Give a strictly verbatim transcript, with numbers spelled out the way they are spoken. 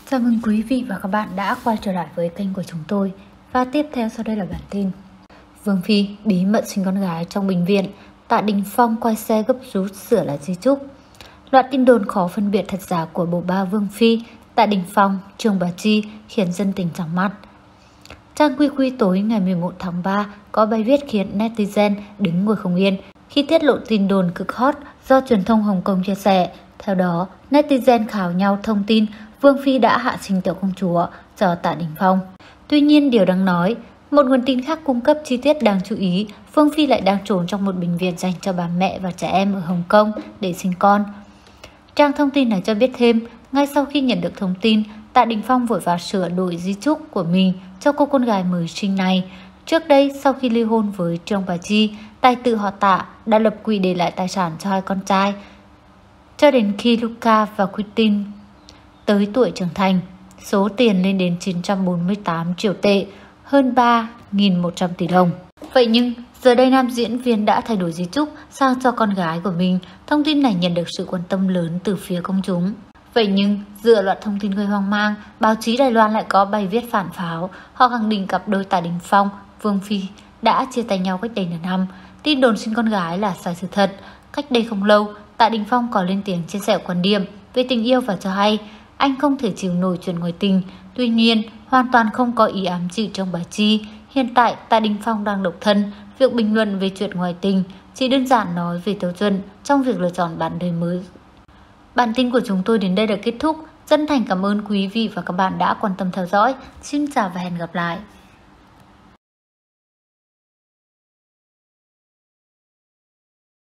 Chào mừng quý vị và các bạn đã quay trở lại với kênh của chúng tôi. Và tiếp theo sau đây là bản tin. Vương Phi bí mật sinh con gái trong bệnh viện, Tạ Đình Phong quay xe gấp rút sửa lại di chúc. Loạt tin đồn khó phân biệt thật giả của bộ ba Vương Phi, Tạ Đình Phong, Trương Bá Chi khiến dân tình chóng mặt. Trang Quy Quy tối ngày mười một tháng ba có bài viết khiến netizen đứng ngồi không yên khi tiết lộ tin đồn cực hot do truyền thông Hồng Kông chia sẻ. Theo đó, netizen khảo nhau thông tin Vương Phi đã hạ sinh tiểu công chúa cho Tạ Đình Phong. Tuy nhiên, điều đáng nói, một nguồn tin khác cung cấp chi tiết đáng chú ý, Vương Phi lại đang trốn trong một bệnh viện dành cho bà mẹ và trẻ em ở Hồng Kông để sinh con. Trang thông tin này cho biết thêm, ngay sau khi nhận được thông tin, Tạ Đình Phong vội vã sửa đổi di chúc của mình cho cô con gái mới sinh này. Trước đây, sau khi ly hôn với Trương Bá Chi, tài tử họ Tạ đã lập quỹ để lại tài sản cho hai con trai, cho đến khi Luca và Quintin tới tuổi trưởng thành. Số tiền lên đến chín trăm bốn mươi tám triệu tệ, hơn ba nghìn một trăm tỷ đồng. Vậy nhưng, giờ đây nam diễn viên đã thay đổi di chúc sang cho con gái của mình. Thông tin này nhận được sự quan tâm lớn từ phía công chúng. Vậy nhưng, dựa loạt thông tin gây hoang mang, báo chí Đài Loan lại có bài viết phản pháo. Họ khẳng định cặp đôi Tạ Đình Phong, Vương Phi đã chia tay nhau cách đây nửa năm. Tin đồn sinh con gái là sai sự thật. Cách đây không lâu, Tạ Đình Phong có lên tiếng chia sẻ quan điểm về tình yêu và cho hay anh không thể chịu nổi chuyện ngoại tình. Tuy nhiên, hoàn toàn không có ý ám chỉ Trương Bá Chi. Hiện tại, Tạ Đình Phong đang độc thân. Việc bình luận về chuyện ngoại tình chỉ đơn giản nói về tiêu chuẩn trong việc lựa chọn bạn đời mới. Bản tin của chúng tôi đến đây đã kết thúc. Chân thành cảm ơn quý vị và các bạn đã quan tâm theo dõi. Xin chào và hẹn gặp lại.